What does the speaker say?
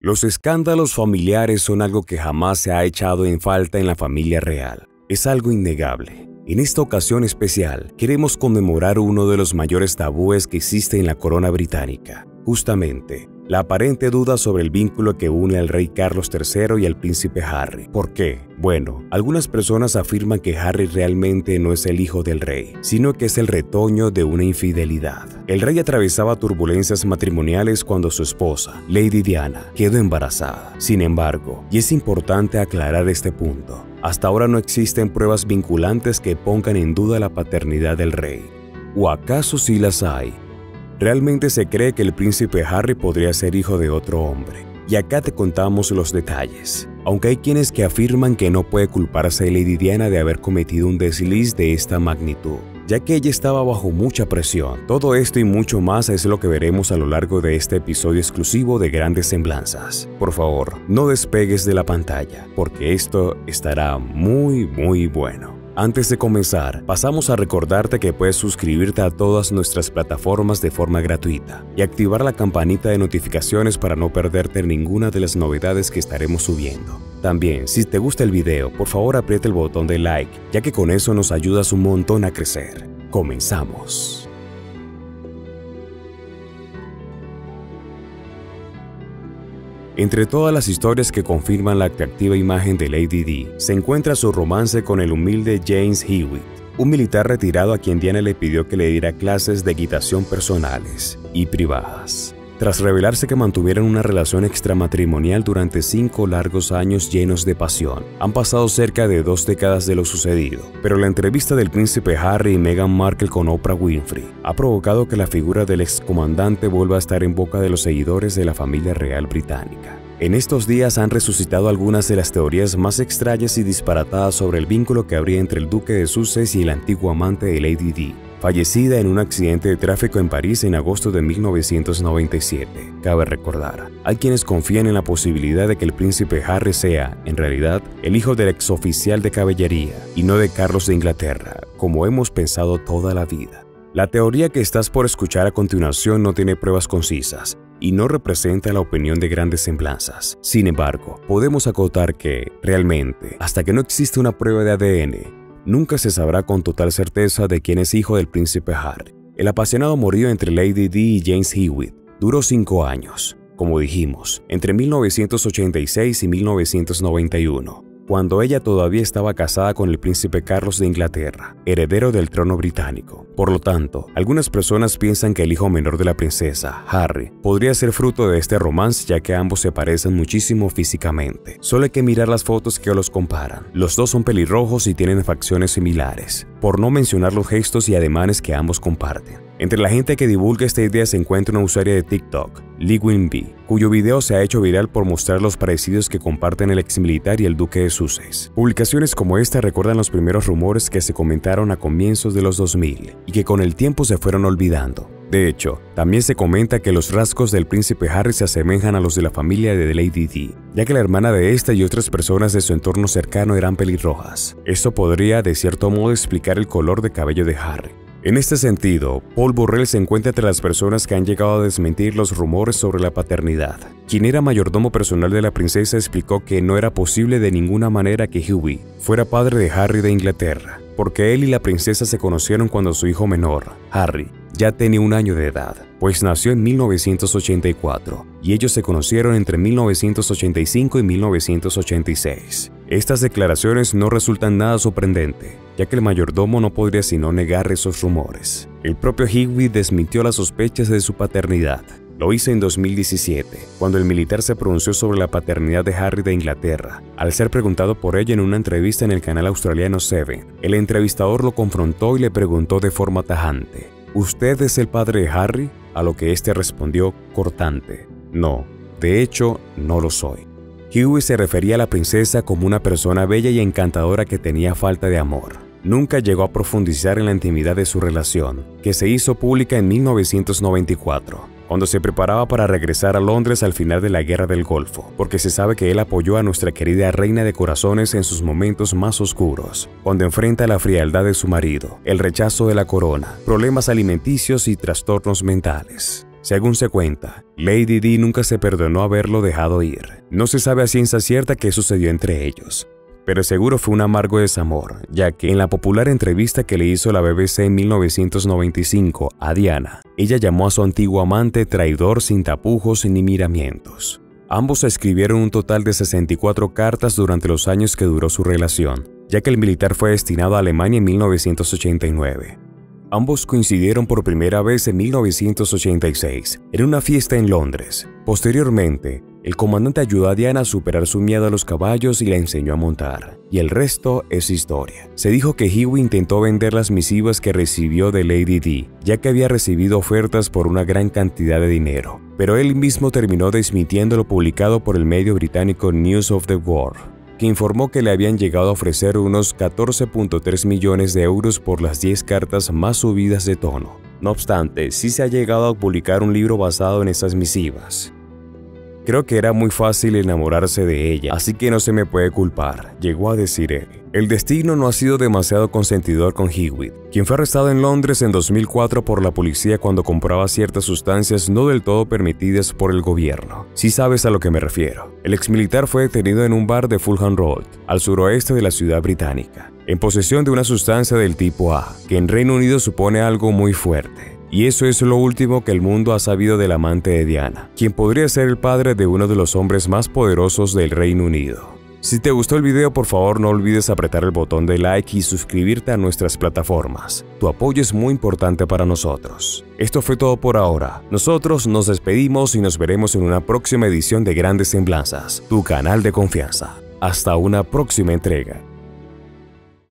Los escándalos familiares son algo que jamás se ha echado en falta en la familia real. Es algo innegable. En esta ocasión especial, queremos conmemorar uno de los mayores tabúes que existe en la corona británica. Justamente, la aparente duda sobre el vínculo que une al rey Carlos III y al príncipe Harry. ¿Por qué? Bueno, algunas personas afirman que Harry realmente no es el hijo del rey, sino que es el retoño de una infidelidad. El rey atravesaba turbulencias matrimoniales cuando su esposa, Lady Diana, quedó embarazada. Sin embargo, y es importante aclarar este punto, hasta ahora no existen pruebas vinculantes que pongan en duda la paternidad del rey. ¿O acaso sí las hay? Realmente se cree que el príncipe Harry podría ser hijo de otro hombre. Y acá te contamos los detalles. Aunque hay quienes que afirman que no puede culparse a Lady Diana de haber cometido un desliz de esta magnitud, ya que ella estaba bajo mucha presión. Todo esto y mucho más es lo que veremos a lo largo de este episodio exclusivo de Grandes Semblanzas. Por favor, no despegues de la pantalla, porque esto estará muy bueno. Antes de comenzar, pasamos a recordarte que puedes suscribirte a todas nuestras plataformas de forma gratuita y activar la campanita de notificaciones para no perderte ninguna de las novedades que estaremos subiendo. También, si te gusta el video, por favor aprieta el botón de like, ya que con eso nos ayudas un montón a crecer. Comenzamos. Entre todas las historias que confirman la atractiva imagen de Lady Di, se encuentra su romance con el humilde James Hewitt, un militar retirado a quien Diana le pidió que le diera clases de equitación personales y privadas. Tras revelarse que mantuvieron una relación extramatrimonial durante 5 largos años llenos de pasión, han pasado cerca de 2 décadas de lo sucedido, pero la entrevista del príncipe Harry y Meghan Markle con Oprah Winfrey ha provocado que la figura del excomandante vuelva a estar en boca de los seguidores de la familia real británica. En estos días han resucitado algunas de las teorías más extrañas y disparatadas sobre el vínculo que habría entre el duque de Sussex y el antiguo amante de Lady Di, fallecida en un accidente de tráfico en París en agosto de 1997. Cabe recordar, hay quienes confían en la posibilidad de que el príncipe Harry sea, en realidad, el hijo del exoficial de caballería y no de Carlos de Inglaterra, como hemos pensado toda la vida. La teoría que estás por escuchar a continuación no tiene pruebas concisas y no representa la opinión de Grandes Semblanzas. Sin embargo, podemos acotar que, realmente, hasta que no existe una prueba de ADN, nunca se sabrá con total certeza de quién es hijo del príncipe Harry. El apasionado amorío entre Lady Di y James Hewitt duró 5 años, como dijimos, entre 1986 y 1991. Cuando ella todavía estaba casada con el príncipe Carlos de Inglaterra, heredero del trono británico. Por lo tanto, algunas personas piensan que el hijo menor de la princesa, Harry, podría ser fruto de este romance, ya que ambos se parecen muchísimo físicamente. Solo hay que mirar las fotos que los comparan. Los dos son pelirrojos y tienen facciones similares, por no mencionar los gestos y ademanes que ambos comparten. Entre la gente que divulga esta idea se encuentra una usuaria de TikTok, Lee Winby, cuyo video se ha hecho viral por mostrar los parecidos que comparten el exmilitar y el duque de Sussex. Publicaciones como esta recuerdan los primeros rumores que se comentaron a comienzos de los 2000 y que con el tiempo se fueron olvidando. De hecho, también se comenta que los rasgos del príncipe Harry se asemejan a los de la familia de Lady Di, ya que la hermana de esta y otras personas de su entorno cercano eran pelirrojas. Esto podría, de cierto modo, explicar el color de cabello de Harry. En este sentido, Paul Burrell se encuentra entre las personas que han llegado a desmentir los rumores sobre la paternidad. Quien era mayordomo personal de la princesa explicó que no era posible de ninguna manera que Hewitt fuera padre de Harry de Inglaterra, porque él y la princesa se conocieron cuando su hijo menor, Harry, ya tenía 1 año de edad, pues nació en 1984, y ellos se conocieron entre 1985 y 1986. Estas declaraciones no resultan nada sorprendente, ya que el mayordomo no podría sino negar esos rumores. El propio Hewitt desmintió las sospechas de su paternidad. Lo hizo en 2017, cuando el militar se pronunció sobre la paternidad de Harry de Inglaterra. Al ser preguntado por ella en una entrevista en el canal australiano Seven, el entrevistador lo confrontó y le preguntó de forma tajante: ¿Usted es el padre de Harry? A lo que este respondió cortante: no, de hecho, no lo soy. Hewitt se refería a la princesa como una persona bella y encantadora que tenía falta de amor. Nunca llegó a profundizar en la intimidad de su relación, que se hizo pública en 1994, cuando se preparaba para regresar a Londres al final de la Guerra del Golfo, porque se sabe que él apoyó a nuestra querida reina de corazones en sus momentos más oscuros, cuando enfrenta la frialdad de su marido, el rechazo de la corona, problemas alimenticios y trastornos mentales. Según se cuenta, Lady Di nunca se perdonó haberlo dejado ir. No se sabe a ciencia cierta qué sucedió entre ellos, pero seguro fue un amargo desamor, ya que en la popular entrevista que le hizo la BBC en 1995 a Diana, ella llamó a su antiguo amante traidor sin tapujos ni miramientos. Ambos escribieron un total de 64 cartas durante los años que duró su relación, ya que el militar fue destinado a Alemania en 1989. Ambos coincidieron por primera vez en 1986, en una fiesta en Londres. Posteriormente, el comandante ayudó a Diana a superar su miedo a los caballos y la enseñó a montar, y el resto es historia. Se dijo que Hewitt intentó vender las misivas que recibió de Lady Di, ya que había recibido ofertas por una gran cantidad de dinero, pero él mismo terminó desmintiendo lo publicado por el medio británico News of the World, que informó que le habían llegado a ofrecer unos 14.3 millones de euros por las 10 cartas más subidas de tono. No obstante, sí se ha llegado a publicar un libro basado en esas misivas. Creo que era muy fácil enamorarse de ella, así que no se me puede culpar, llegó a decir él. El destino no ha sido demasiado consentidor con Hewitt, quien fue arrestado en Londres en 2004 por la policía cuando compraba ciertas sustancias no del todo permitidas por el gobierno. Si sabes a lo que me refiero. El exmilitar fue detenido en un bar de Fulham Road, al suroeste de la ciudad británica, en posesión de una sustancia del tipo A, que en Reino Unido supone algo muy fuerte. Y eso es lo último que el mundo ha sabido del amante de Diana, quien podría ser el padre de uno de los hombres más poderosos del Reino Unido. Si te gustó el video, por favor no olvides apretar el botón de like y suscribirte a nuestras plataformas. Tu apoyo es muy importante para nosotros. Esto fue todo por ahora. Nosotros nos despedimos y nos veremos en una próxima edición de Grandes Semblanzas, tu canal de confianza. Hasta una próxima entrega.